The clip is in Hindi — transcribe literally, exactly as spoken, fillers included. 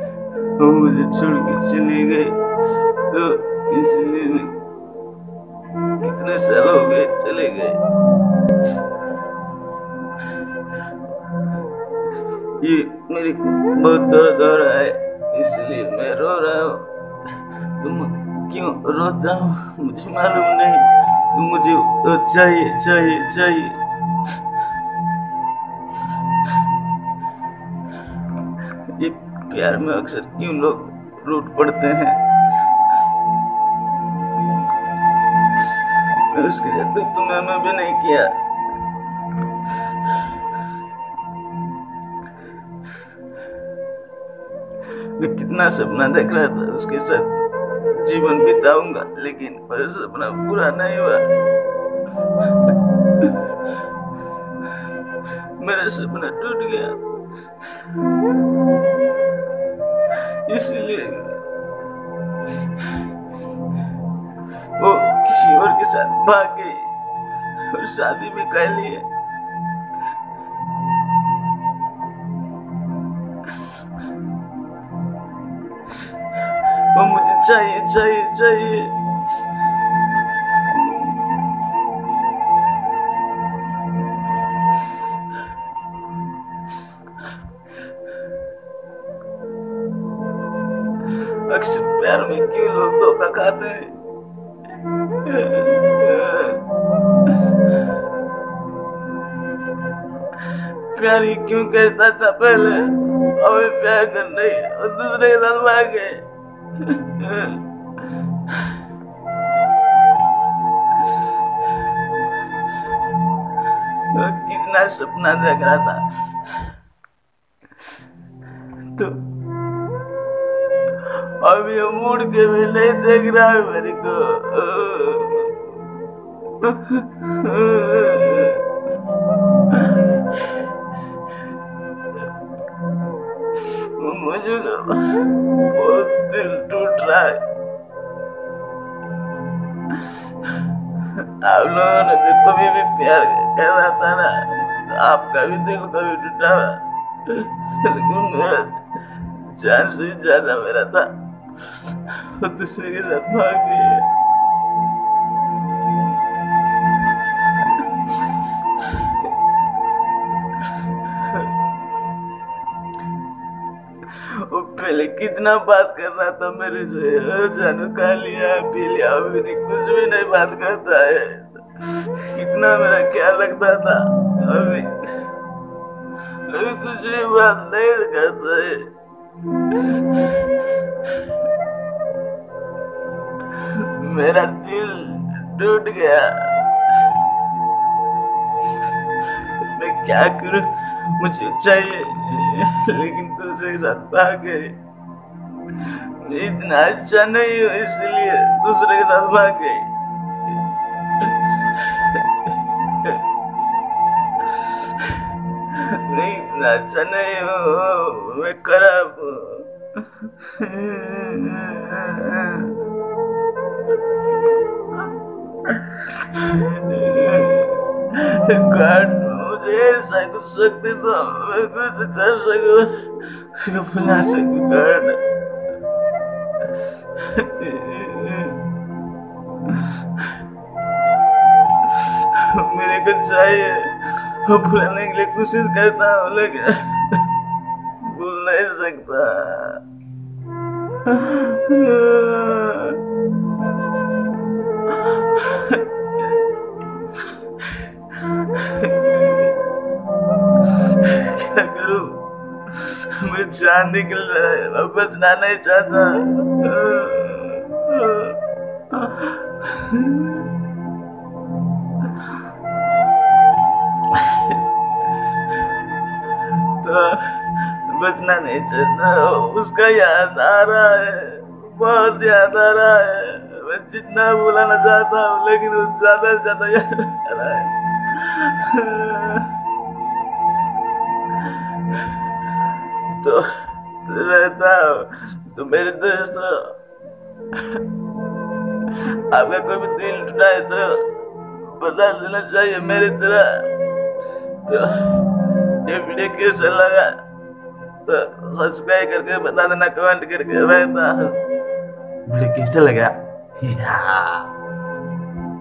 वो मुझे छोड़ के चली गई, तो इसलिए कितने साल हो गए चले गए। ये मेरे को बहुत दर्द हो रहा है, इसलिए मैं रो रहा हूँ। तुम क्यों रोता हूँ मुझे मालूम नहीं, तुम मुझे तो चाहिए चाहिए चाहिए। ये प्यार में अक्सर क्यों लोग रूठ पड़ते हैं। मैं उसके साथ तुम्हें मैं भी नहीं किया। मैं कितना सपना देख रहा था उसके साथ जीवन बिताऊंगा, लेकिन वह सपना पूरा नहीं हुआ। मेरा सपना टूट गया, इसलिए वो किसी और के साथ भाग गई और शादी भी कर ली है। वो मुझे चाहिए चाहिए चाहिए। अक्सर प्यार में क्यों लोग धोखा खाते हैं। प्यार ही क्यों करता था पहले, अब प्यार कर रही और दूसरे के साथ भाग गए। कितना सपना देख रहा था, तो अब ये मुड़ के भी नहीं देख रहा है मेरे को। मुझे तो बहुत दिल टूट रहा है। आप लोगों ने तो कभी भी प्यार कर रहा था ना, तो आपका भी दिल कभी टूटा, लेकिन मेरा जान से ज्यादा मेरा था, वो दूसरे के साथ भाग गई है। वो पहले कितना बात कर रहा था मेरे से, जानू खा लिया पी लिया, अभी कुछ भी नहीं बात करता है। कितना मेरा ख्याल रखता था, अभी अभी कुछ भी बात नहीं करता है। मेरा दिल टूट गया, मैं क्या करूं, मुझे चाहिए लेकिन दूसरे के साथ भाग गए। इतना अच्छा नहीं हो इसलिए दूसरे के साथ भाग गई। नहीं इतना अच्छा नहीं हो, मैं खराब हूँ। काट मुझे ऐसा कुछ शक्ति तो मैं कुछ कर सकूं, बुला सकूं काट। मेरे को चाहिए, वो भुलाने के लिए कोशिश करता हूँ लेकिन भूल नहीं सकता। क्या करूं, मेरी जान निकल रहा है, मैं बचना नहीं चाहता। तो बचना नहीं चाहता, उसका याद आ रहा है, बहुत याद आ रहा है। मैं जितना बुलाना चाहता हूँ लेकिन वो ज्यादा से ज्यादा याद आ रहा है। तो रहता हूँ तो मेरे दोस्तों, आपका कोई भी दिल टूटा है तो बता देना चाहिए मेरी तरह। तो ये वीडियो कैसा लगा तो सब्सक्राइब करके बता देना, कमेंट करके बता। वीडियो कैसे लगा? या